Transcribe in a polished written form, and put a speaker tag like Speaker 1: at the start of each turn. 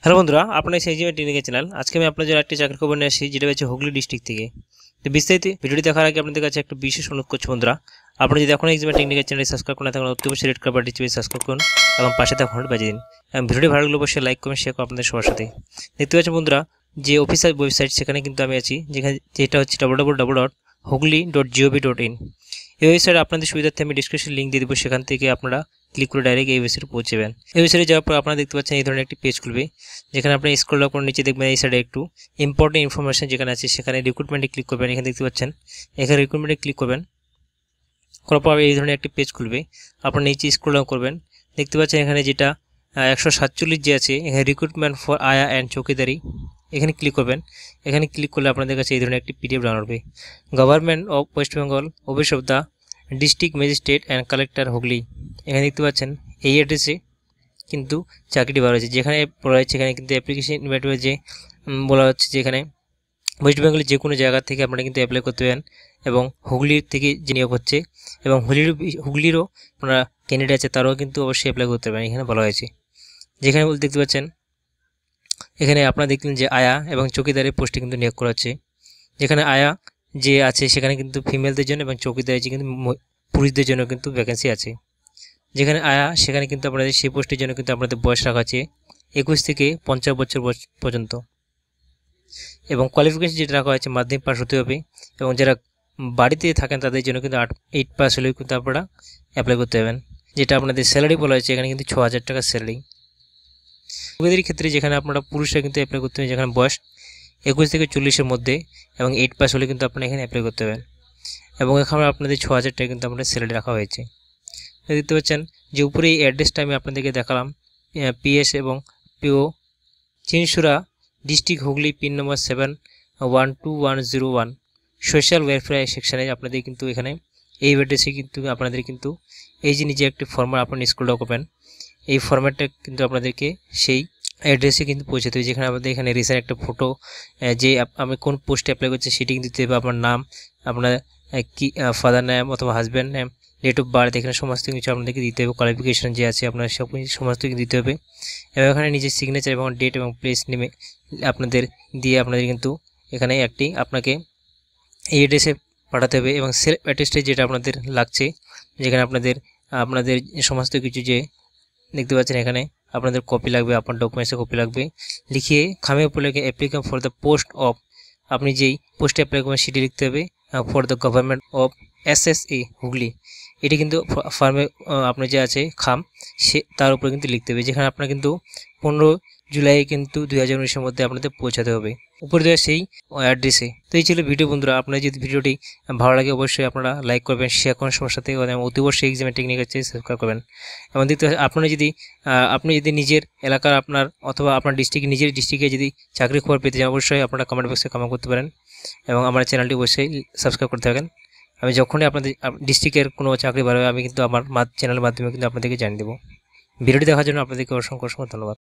Speaker 1: Hello বন্ধুরা, আপনার সেই জিমে ট্রেনিং চ্যানেল। আজকে আমি আপনাদের একটি চাকরির খবর নিয়ে আসি, যেটা হচ্ছে হুগলি ডিস্ট্রিক্ট থেকে। তো বিস্তারিত ভিডিওটি দেখার আগে আপনাদের কাছে একটা বিশেষ অনুরোধ করছি বন্ধুরা, আপনারা যদি এখন এক্সাম টেকনিক্যাল চ্যানেল সাবস্ক্রাইব করেন তখন অতি অবশ্যই রেড কালার বাটনটি চেপে সাবস্ক্রাইব করুন এবং পাশে থাকা ঘন্টা বাজিয়ে দিন এবং ভিডিওটি ভালো লাগলে অবশ্যই লাইক করুন, শেয়ার করুন আপনাদের সবার সাথে। দেখতে পাচ্ছেন বন্ধুরা, যে অফিসিয়াল ওয়েবসাইট সেখানে কিন্তু আমি আছি, যেটা হচ্ছে www.hugli.gov.in। এই ওয়েবসাইটে আপনাদের সুবিধার্থে আমি ডিসক্রিপশন লিঙ্ক দিয়ে দেবো, সেখান থেকে আপনারা ক্লিক করে ডাইরেক্ট এই ওয়েবসাইটে পৌঁছবেন। এই ওয়েবসাইটে যাওয়ার পর আপনারা দেখতে পাচ্ছেন এই ধরনের একটি পেজ খুলবে, যেখানে আপনি স্ক্রল ডাউন করে নিচে দেখবেন এই সাইডে একটু ইম্পর্টেন্ট ইনফরমেশন যেখানে আছে, সেখানে রিক্রুটমেন্টে ক্লিক করবেন। এখানে দেখতে পাচ্ছেন, এখানে রিক্রুটমেন্টে ক্লিক করবেন, করার পর এই ধরনের একটি পেজ খুলবে। আপনার নিচে স্ক্রল ডাউন করবেন, দেখতে পাচ্ছেন এখানে যেটা 147 যে আছে, এখানে recruitment for ayah and chowkidari, এখানে ক্লিক করবেন। এখানে ক্লিক করলে আপনাদের কাছে এই ধরনের একটি পিডিএফ ডাউনলোড হবে। Government of West Bengal, office of the district magistrate and collector Hooghly. এখানে দেখতে পাচ্ছেন এই অ্যাড্রেসে কিন্তু চাকরিটি বার হয়েছে। যেখানে বলা হচ্ছে এখানে কিন্তু অ্যাপ্লিকেশন ইনভাইটেড যে বলা হচ্ছে যে এখানে ওয়েস্ট বেঙ্গলের যে কোনো জায়গা থেকে আপনারা কিন্তু অ্যাপ্লাই করতে পারেন এবং হুগলির থেকে যে নিয়োগ হচ্ছে এবং হুগলিরও আপনারা ক্যান্ডিডেট আছে, তারাও কিন্তু অবশ্যই অ্যাপ্লাই করতে পারেন। এখানে বলা হয়েছে, যেখানে দেখতে পাচ্ছেন এখানে আপনারা দেখলেন যে আয়া এবং চৌকিদারের পোস্টে কিন্তু নিয়োগ করা হচ্ছে। যেখানে আয়া যে আছে সেখানে কিন্তু ফিমেলদের জন্য এবং চৌকিদার যে কিন্তু পুরুষদের জন্য কিন্তু ভ্যাকেন্সি আছে। যেখানে আয়া সেখানে কিন্তু আপনাদের সেই পোস্টের জন্য কিন্তু আপনাদের বয়স রাখা আছে 21 থেকে 50 বছর পর্যন্ত এবং কোয়ালিফিকেশন যেটা রাখা হয়েছে মাধ্যমিক পাস হতে হবে এবং যারা বাড়িতে থাকেন তাদের জন্য কিন্তু 8 পাস হলেও কিন্তু আপনারা অ্যাপ্লাই করতে পারবেন। যেটা আপনাদের স্যালারি বলা হয়েছে এখানে কিন্তু 6000 টাকা স্যালারি। চৌকিদারির ক্ষেত্রে যেখানে আপনারা পুরুষরা কিন্তু অ্যাপ্লাই করতে হবে, যেখানে বয়স 21 থেকে 40-এর মধ্যে এবং 8 পাস হলে কিন্তু আপনারা এখানে অ্যাপ্লাই করতে পারবেন এবং এখানে আপনাদের 6000 টাকা কিন্তু আপনাদের স্যালারি রাখা হয়েছে। দেখতে পাচ্ছেন যে উপরে এই অ্যাড্রেসটা আমি আপনাদেরকে দেখালাম, পিএস এবং PO Chinsurah district Hooghly, pin number 712101, social welfare সেকশানে আপনাদের কিন্তু এখানে এই অ্যাড্রেসে কিন্তু আপনাদের কিন্তু এই যে নিজে একটি ফর্ম্যাট আপনার স্কুল ডকুমেন্ট, এই ফর্ম্যাটটা কিন্তু আপনাদেরকে সেই অ্যাড্রেসে কিন্তু পৌঁছাতে হবে। যেখানে আমাদের এখানে রিসেন্ট একটা ফটো, যে আমি কোন পোস্টে অ্যাপ্লাই করছি সেটি কিন্তু দিতে হবে, আপনার নাম, আপনার কি ফাদার নেম অথবা husband name, date of birth, এখানে সমস্ত কিছু আপনাদেরকে দিতে হবে। কোয়ালিফিকেশন যে আছে আপনার সব কিছু সমস্ত কিছু দিতে হবে এবং এখানে নিজের সিগনেচার এবং ডেট এবং প্লেস নেমে আপনাদের দিয়ে আপনাদের কিন্তু এখানে একটি আপনাকে এই অ্যাড্রেসে পাঠাতে হবে এবং সেলফ অ্যাটেস্টে যেটা আপনাদের লাগছে, যেখানে আপনাদের সমস্ত কিছু যে দেখতে পাচ্ছেন এখানে আপনাদের কপি লাগবে, আপনার ডকুমেন্টসের কপি লাগবে, লিখিয়ে খামে উপর লিখে application for the post of, আপনি যেই পোস্টে অ্যাপ্লাই করবেন সেটি লিখতে হবে, for the government of SSA Hooghly. এটি কিন্তু ফার্মে আপনার যে আছে খাম সে তার উপরে কিন্তু লিখতে হবে, যেখানে আপনার কিন্তু 15 জুলাই কিন্তু 2019-এর মধ্যে আপনাদের পৌঁছাতে হবে উপরে দেওয়া সেই অ্যাড্রেসে। তো এই ছিল ভিডিও বন্ধুরা, আপনার যদি ভিডিওটি ভালো লাগে অবশ্যই আপনারা লাইক করবেন, শেয়ার করুন সবার সাথে এবং অতি অবশ্যই এক্সামের টেকনিক আছে সাবস্ক্রাইব করবেন এবং দেখতে আপনি যদি নিজের এলাকার আপনার অথবা আপনার নিজের ডিস্ট্রিক্টে যদি চাকরি খবর পেতে চান অবশ্যই আপনারা কমেন্ট বক্সে কমেন্ট করতে পারেন এবং আমার চ্যানেলটি অবশ্যই সাবস্ক্রাইব করতে থাকেন। আমি যখনই আপনাদের ডিস্ট্রিক্টের কোনো চাকরি বাড়বে আমি কিন্তু আমার চ্যানেলের মাধ্যমে কিন্তু আপনাদেরকে জানিয়ে দেবো। ভিডিওটি দেখার জন্য আপনাদেরকে অসংখ্য ধন্যবাদ।